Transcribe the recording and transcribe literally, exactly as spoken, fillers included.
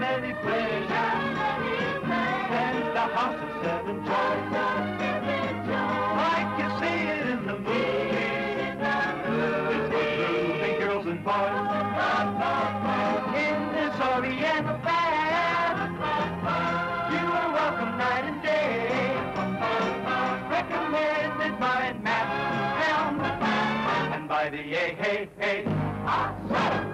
many pleasures, and the house of seven joys, like you see it in the movies. It's for groovy girls and boys. In this Oriental band, you are welcome night and day. Recommended by Matt Helm and by the A Hey Hey.